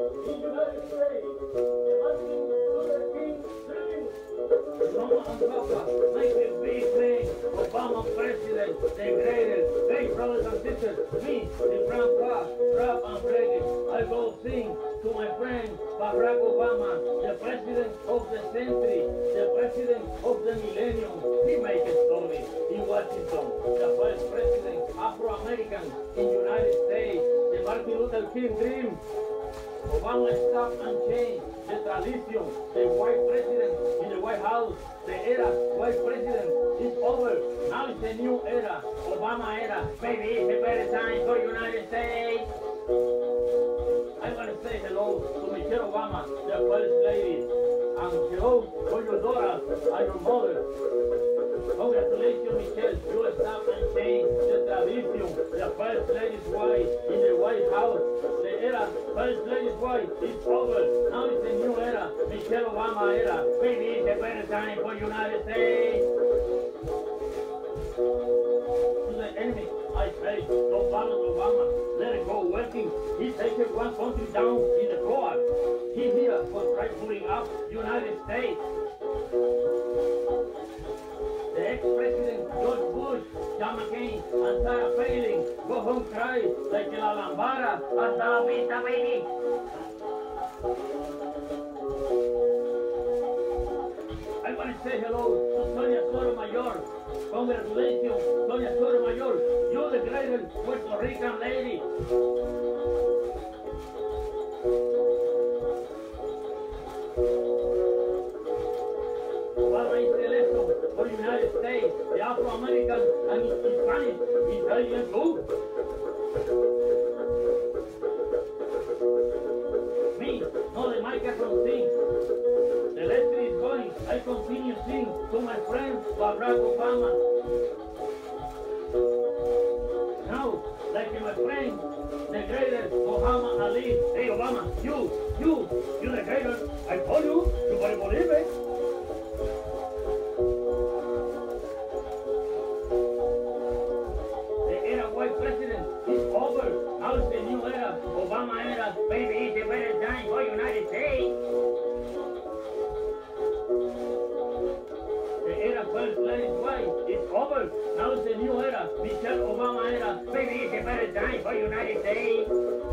in United States. The Martin Luther King dream. Mama and Papa, make a big thing. Obama president, the greatest. Hey, brothers and sisters, me, the grandpa, rap and reggae. I go sing to my friend Barack Obama, the president of the century, the president of the millennium. He make a story in Washington, the first president Afro-American in United States, the Martin Luther King dream. Obama stopped and changed the tradition, the white president in the White House. The era white president is over. Now it's a new era, Obama era. Maybe it's a better time for United States. I want to say hello to Michelle Obama, the first lady, and hello for your daughter and your mother. Congratulations, Michelle. You stopped and changed the tradition. The first lady's wife in the White House. The era, first lady's wife, is over. Now it's a new era, Michelle Obama era. Maybe it's a better time for United States. To the enemy, I say, don't follow Obama. Let him go working. He taken one country down in the court. He here was right pulling up United States. The ex-president George Bush, John McCain, and Sarah Palin go home cry like la lambada. Hasta la vista, baby. I want to say hello to Sonia Sotomayor. Congratulations, Sonia Sotomayor. You're the greatest Puerto Rican lady. For the United States, the Afro-American and Hispanic intelligence group. Me, no the microphone sing. The letter is going, I continue sing to my friend Barack Obama. Now, like my friend, the greatest Muhammad Ali. Hey Obama, you're the greatest. I told you, you better believe it. Obama era, baby, it's a better time for United States. The era first lady's wife is over. Now it's a new era, Michelle Obama era, baby, it's a better time for United States.